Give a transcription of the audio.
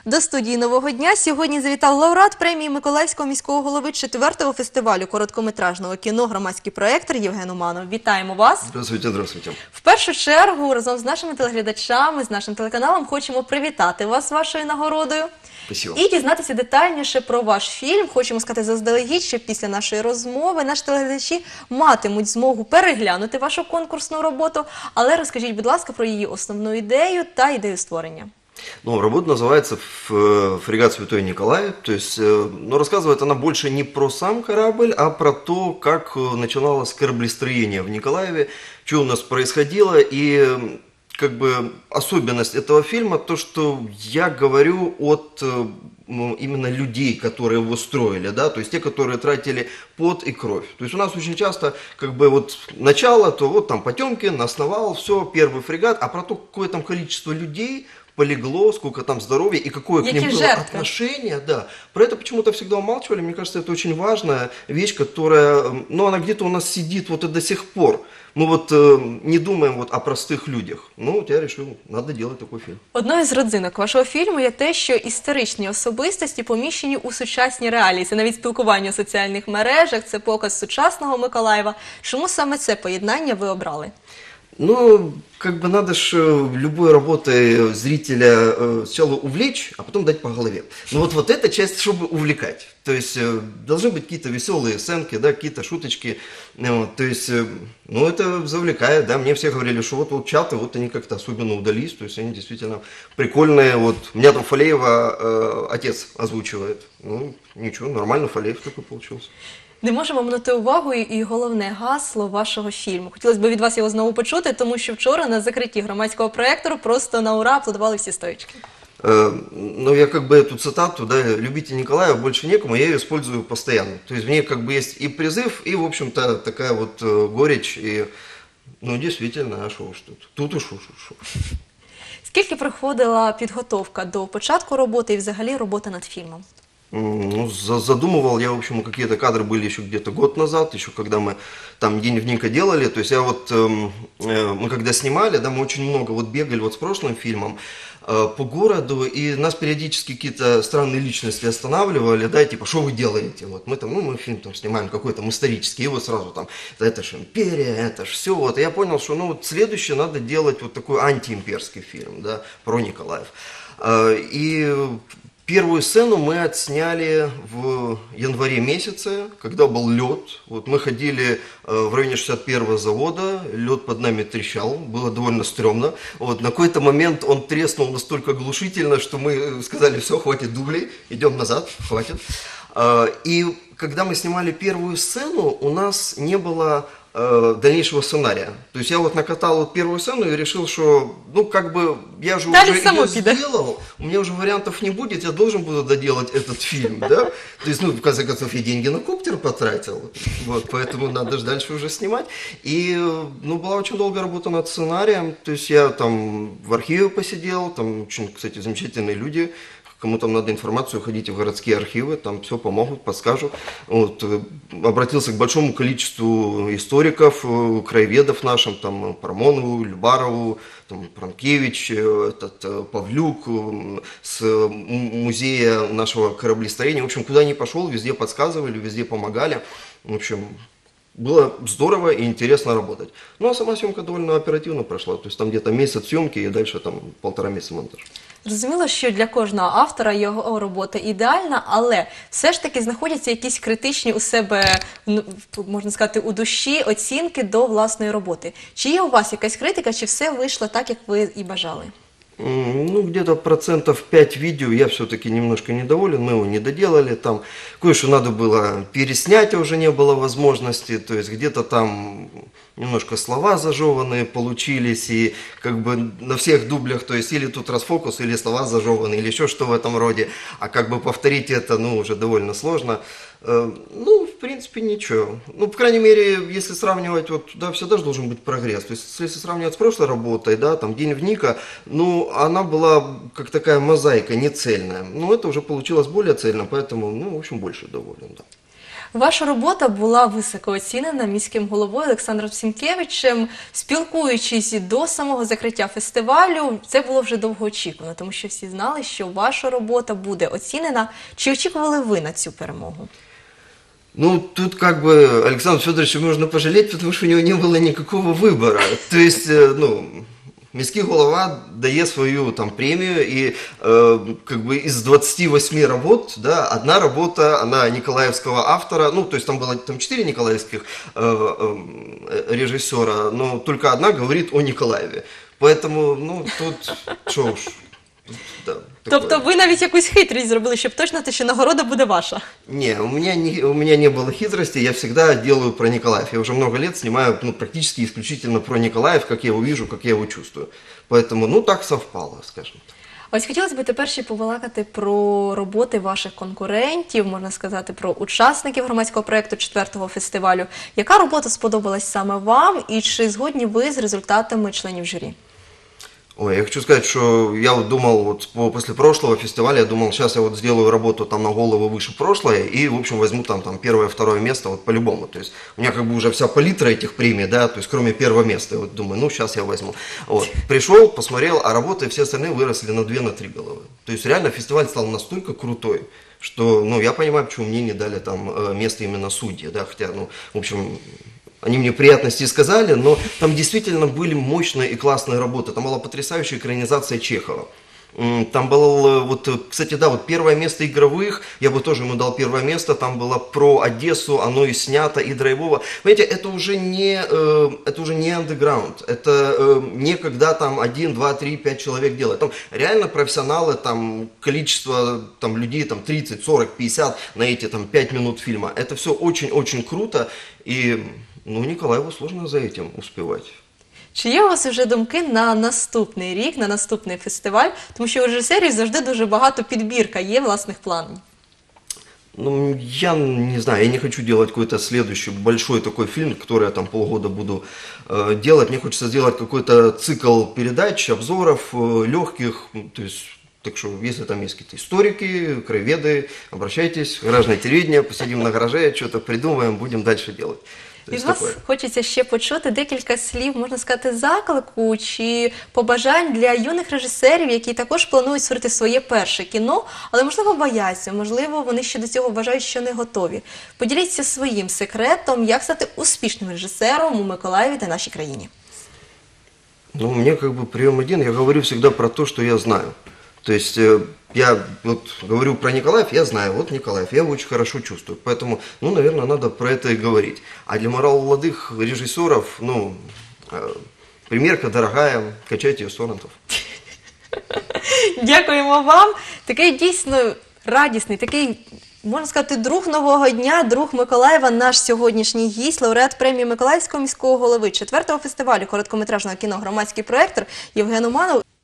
До студії «Нового дня» сьогодні завітав лауреат премії Миколаївського міського голови 4-го фестивалю короткометражного кіно «Громадський проєктор» Євген Уманов. Вітаємо вас! Здравствуйте, здравствуйте. В першу чергу, разом з нашими телеглядачами, з нашим телеканалом, хочемо привітати вас з вашою нагородою. Спасибо. І дізнатися детальніше про ваш фільм. Хочемо сказати заздалегідь, що після нашої розмови наші телеглядачі матимуть змогу переглянути вашу конкурсну роботу. Але розкажіть, будь ласка, про її основну ідею та ідею створення. Ну, работа называется «Фрегат Святой Николай». То есть, но рассказывает она больше не про сам корабль, а про то, как начиналось кораблестроение в Николаеве, что у нас происходило. И как бы особенность этого фильма то, что я говорю от именно людей, которые его строили, да, то есть те, которые тратили пот и кровь. То есть у нас очень часто как бы вот начало, то вот там Потемкин основал, все, первый фрегат, а про то, какое там количество людей полегло, сколько там здоровья и какое к ним было отношение, да. Про это почему-то всегда умалчивали. Мне кажется, это очень важная вещь, которая, ну, она где-то у нас сидит вот и до сих пор. Мы вот не думаем вот о простых людях. Ну, вот я решил, надо делать такой фильм. Одною з родзинок вашого фільму є те, що історичні особистості поміщені у сучасні реалії. Це навіть спілкування у соціальних мережах, це показ сучасного Миколаєва. Чому саме це поєднання ви обрали? Ну, как бы надо же любой работой зрителя сначала увлечь, а потом дать по голове. Ну вот эта часть, чтобы увлекать. То есть должны быть какие-то веселые сценки, да, какие-то шуточки. Вот, то есть, ну это завлекает, да. Мне все говорили, что вот чаты, вот они как-то особенно удались. То есть они действительно прикольные. Вот у меня там Фалеева отец озвучивает. Ну ничего, нормально, Фалеев такой получился. Не можемо минути увагою і головне гасло вашого фільму. Хотілося б від вас його знову почути, тому що вчора на закритті громадського проєктору просто на ура аплодували всі стоячки. Ну, я как бы эту цитату, да, «Любите Николая, больше некому», я ее использую постоянно. То есть в ней как бы есть и призыв, и, в общем-то, такая вот горечь, и, ну, действительно, а шо уж тут? Тут уж шо. Скільки проходила підготовка до початку роботи і взагалі робота над фільмом? Ну, задумывал я, в общем, какие-то кадры были еще где-то год назад, еще когда мы там день-в-денька делали, то есть я вот, мы когда снимали, да, мы очень много вот бегали вот с прошлым фильмом по городу, и нас периодически какие-то странные личности останавливали, да, типа, что вы делаете, вот, мы там, ну, мы фильм там снимаем какой-то, мы исторический, и вот сразу там, это же империя, это же все, вот, и я понял, что, ну, вот следующее надо делать вот такой антиимперский фильм, да, про Николаев, и первую сцену мы отсняли в январе месяце, когда был лед. Вот мы ходили в районе 61-го завода, лед под нами трещал, было довольно стрёмно. Вот, на какой-то момент он треснул настолько глушительно, что мы сказали, все, хватит дублей, идем назад, хватит. И когда мы снимали первую сцену, у нас не было дальнейшего сценария. То есть я вот накатал вот первую сцену и решил, что, ну, как бы, я же Дальше уже ее сделал, у меня уже вариантов не будет, я должен буду доделать этот фильм, да? То есть, ну, в конце концов, я деньги на коптер потратил, вот, поэтому надо же дальше уже снимать. И, ну, была очень долгая работа над сценарием, то есть я там в архиве посидел, там очень, кстати, замечательные люди. Кому там надо информацию, ходите в городские архивы, там все помогут, подскажут. Вот, обратился к большому количеству историков, краеведов нашим, там Парамонову, Любарову, там, Пранкевич, Павлюк с музея нашего кораблестроения. В общем, куда ни пошел, везде подсказывали, везде помогали. В общем, было здорово и интересно работать. Ну, а сама съемка довольно оперативно прошла. То есть там где-то месяц съемки и дальше там 1,5 месяца монтаж. Зрозуміло, що для кожного автора його робота ідеальна, але все ж таки знаходяться якісь критичні у себе, можна сказати, у душі оцінки до власної роботи. Чи є у вас якась критика, чи все вийшло так, як ви і бажали? Ну, где-то 5% видео я все-таки немножко недоволен, мы его не доделали, там кое-что надо было переснять, уже не было возможности, то есть где-то там немножко слова зажеванные получились, и как бы на всех дублях, то есть или тут расфокус, или слова зажеванные, или еще что в этом роде, а как бы повторить это, ну, уже довольно сложно. Ну, в принципе, ничего. Ну, по крайней мере, если сравнивать, вот, да, всегда же должен быть прогресс. То есть, если сравнивать с прошлой работой, да, там, День в Ника, ну, она была как такая мозаика, не цельная. Ну, это уже получилось более цельно, поэтому, ну, в общем, больше доволен, да. Ваша робота була високо оцінена міським головою Олександром Сінкевичем. Спілкуючись до самого закриття фестивалю, це було вже довго очікувано, тому що всі знали, що ваша робота буде оцінена. Чи очікували ви на цю перемогу? Ну, тут как бы Александру Федоровичу можно пожалеть, потому что у него не было никакого выбора. То есть, ну, міський голова дає свою там премию, и как бы из 28 работ, да, одна работа, она николаевского автора, ну, то есть там было там 4 николаевских режиссера, но только одна говорит о Николаеве. Поэтому, ну, тут, что уж, да. Тобто ви навіть якусь хитрість зробили, щоб точно те, що нагорода буде ваша? Не, у меня не было хитрости, я всегда делаю про Николаев. Я уже много лет снимаю, ну, практически исключительно про Николаев, как я его вижу, как я его чувствую. Поэтому, ну, так совпало, скажем так. Ось хотілося б тепер ще побалакати про роботи ваших конкурентів, можна сказати, про учасників громадського проєкту 4-го фестивалю. Яка робота сподобалась саме вам і чи згодні ви з результатами членів журі? Ой, я хочу сказать, что я вот думал, вот после прошлого фестиваля, я думал, сейчас я вот сделаю работу там на голову выше прошлое и, в общем, возьму там первое-второе место вот по-любому. То есть у меня как бы уже вся палитра этих премий, да, то есть кроме первого места. Я вот думаю, ну, сейчас я возьму. Вот. Пришел, посмотрел, а работы все остальные выросли на 2-3 головы. То есть реально фестиваль стал настолько крутой, что, ну, я понимаю, почему мне не дали там место именно судьи, да, хотя, ну, в общем... Они мне приятности сказали, но там действительно были мощные и классные работы. Там была потрясающая экранизация Чехова. Там было, вот, кстати, да, вот первое место игровых, я бы тоже ему дал первое место, там было про Одессу, оно и снято, и драйвово. Понимаете, это уже не андеграунд, это не когда там 1, 2, 3, 5 человек делают. Там реально профессионалы, там количество там, людей, там 30, 40, 50 на эти там 5 минут фильма. Это все очень-очень круто, и, ну, Николаеву сложно за этим успевать. Чи є у вас вже думки на наступний рік, на наступний фестиваль? Тому що у режисерів завжди дуже багато підбірка є власних планів. Ну, я не знаю, я не хочу делать какой-то следующий большой такой фильм, который я там полгода буду делать. Мне хочется сделать какой-то цикл передач, обзоров, легких, то есть... Так что, если там есть какие-то историки, краеведы, обращайтесь, гаражное телевидение, посидим на гараже, что-то придумаем, будем дальше делать. Від вас хочеться ще почути декілька слів, можна сказати, заклику чи побажань для юних режисерів, які також планують створити своє перше кіно, але, можливо, бояться, можливо, вони ще до цього вважають, що не готові. Поділіться своїм секретом, як стати успішним режисером у Миколаєві та нашій країні. Ну, мне как бы прием один, я говорю всегда про то, что я знаю. То есть я вот говорю про Николаев, я знаю, вот Николаев, я его очень хорошо чувствую. Поэтому, ну, наверное, надо про это и говорить. А для молодых режиссеров, ну, примерка дорогая, качайте ее с торрентов. Дякуємо вам. Такий дійсно радісний, такий, можна сказати, друг нового дня, друг Миколаєва, наш сьогоднішній гість, лауреат премії Миколаївського міського голови 4-го фестивалю короткометражного кіно «Громадський проєктор» Євген Уманов.